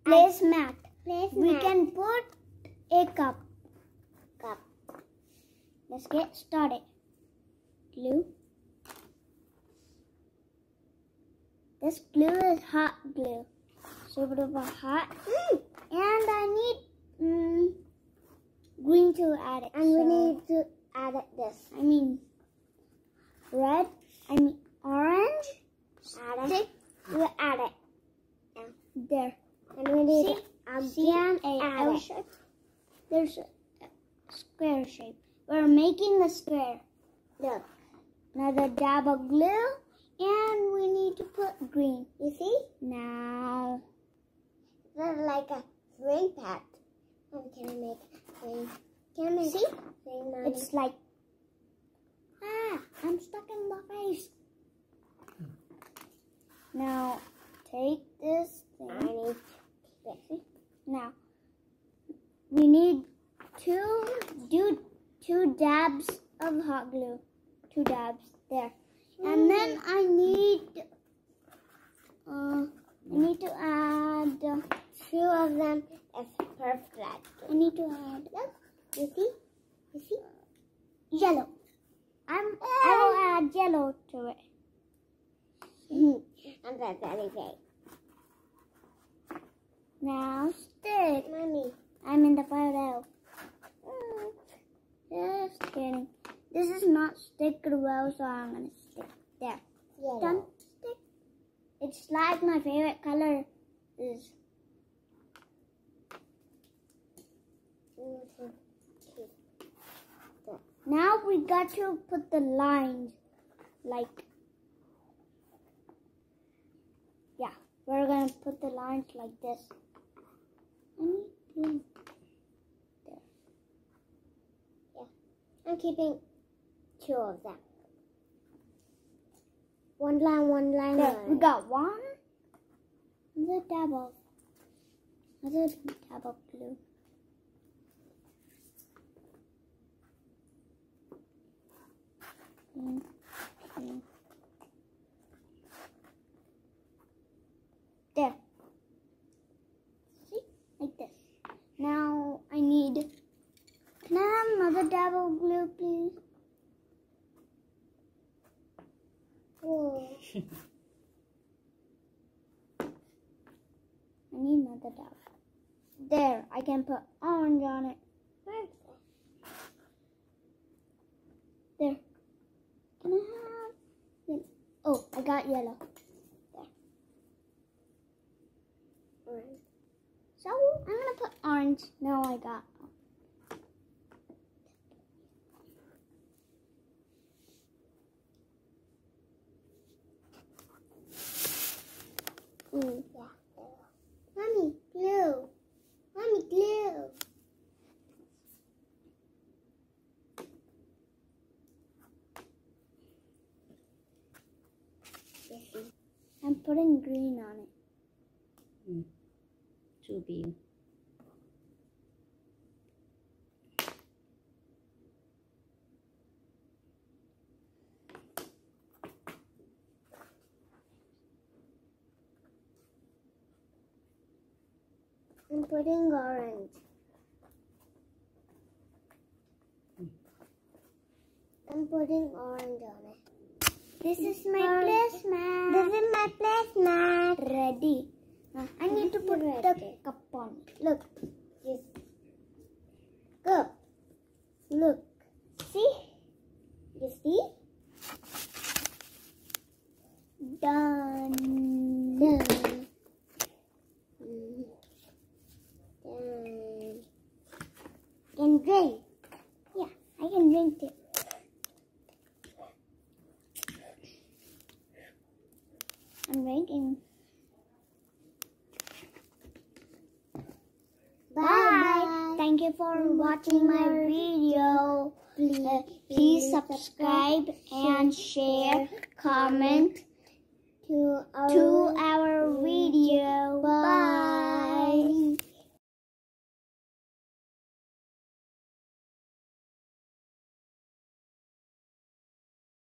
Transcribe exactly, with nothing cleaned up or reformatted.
placemat. Placemat. We can put a cup. Cup. Let's get started. Glue. This glue is hot glue. Super duper hot. Mm. And I need mm, green to add it. And we so, need to add it this. I mean red. I mean orange. Add it. Stick. We'll add it. Yeah. There. And we need See? again See a add L it. shape. There's a square shape. We're making the square. Look. Another dab of glue, and we need to put green. You see? Now, It's like a rain pad. And can I make rain? Can I make see? rain on It's like, ah, I'm stuck in the face. Now, take this thing. I need See? Now, we need two, do two dabs of hot glue. Two dabs there. And then I need, uh, I need to add, uh, two of them is perfect. I need to add, Look. You see? You see? yellow. I'm, I will add yellow to it. And that's anything. Now stick. Mommy. I'm in the photo. Mm, Just kidding. This is not stick well, so I'm gonna stick there. Yellow. Done. Stick. It's like my favorite color is. Mhm. Now we got to put the lines, like. Yeah, we're gonna put the lines like this. I need blue. There. I'm keeping two of them. One line, one line, There, one. we got one. Another dab of. Another dab of glue. Mm, mm. There. See? Like this. Now I need. Can I have another dab of glue, please? Whoa. I need another dab. There, I can put orange on it. There. Can I have? Yellow? Oh, I got yellow. There. Orange. So I'm gonna put orange. Now I got. Mm, yeah. Mommy, glue. Mommy, glue. I'm putting green on it. Mm. Two bean. I'm putting orange. Mm. I'm putting orange on it. This is my Orange. placemat. This is my placemat. Ready. Uh, I need to put the Ready. cup on. Look. Yes. Go. Look. See? You see? Done. Done. Mm. Done. Can drink. Yeah, I can drink it. I'm drinking. Bye. Bye. Thank you for watching my video. Please, Uh, please subscribe and share, comment to our, to our video. Bye.